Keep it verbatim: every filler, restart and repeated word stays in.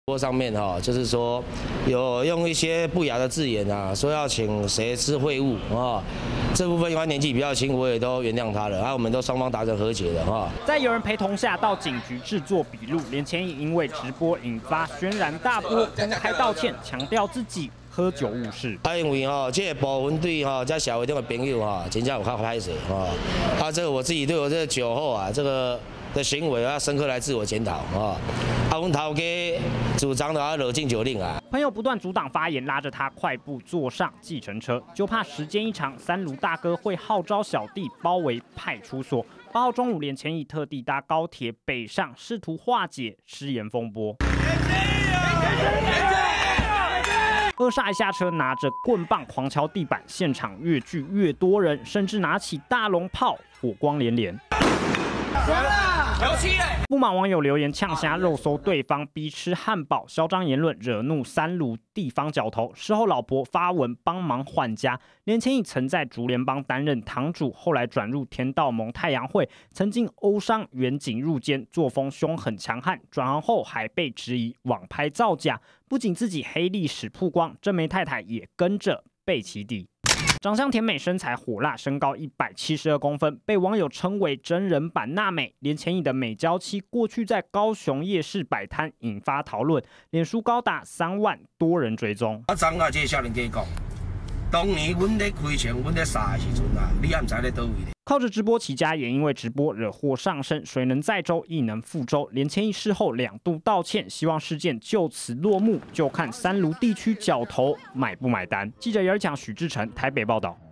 播上面哈，就是说有用一些不雅的字眼啊，说要请谁吃会务啊，这部分因为他年纪比较轻，我也都原谅他了，然后我们都双方达成和解了哈。 在有人陪同下到警局制作笔录，连千亿因为直播引发轩然大波，公开道歉，强调自己喝酒误事。 啊，因为吼，这个部分对吼，在社会中的朋友哈，真正有较歹势哈。啊，这个我自己对我这个酒后啊，这个。 的行为要深刻来自我检讨啊！啊，阮头家主张的要落禁酒令啊！ 朋友不断阻挡发言，拉着他快步坐上计程车，就怕时间一长，三卢大哥会号召小弟包围派出所。八号中午，连千亿特地搭高铁北上，试图化解失言风波。恶煞一下车，拿着棍棒狂敲地板，现场越聚越多人，甚至拿起大龙炮，火光连连。 不满网友留言呛瞎肉搜对方逼吃汉堡，嚣张言论惹怒三卢地方角头。事后老婆发文帮忙缓家。连千亿曾在竹联帮担任堂主，后来转入天道盟太阳会，曾经殴伤远警入监，作风凶狠强悍。转行后还被质疑网拍造假，不仅自己黑历史曝光，真梅太太也跟着被起底。 长相甜美，身材火辣，身高一百七十二公分，被网友称为真人版娜美。连千亿的美娇妻过去在高雄夜市摆摊，引发讨论，脸书高达三万多人追踪。 我昨啊，这少年家讲，当年阮咧开枪，阮咧杀的时阵啊，你也唔知咧倒位咧。 靠着直播起家，也因为直播惹祸上身，水能载舟，亦能覆舟。连千亿事后两度道歉，希望事件就此落幕，就看三卢地区角头买不买单。记者姚一强、许志成台北报道。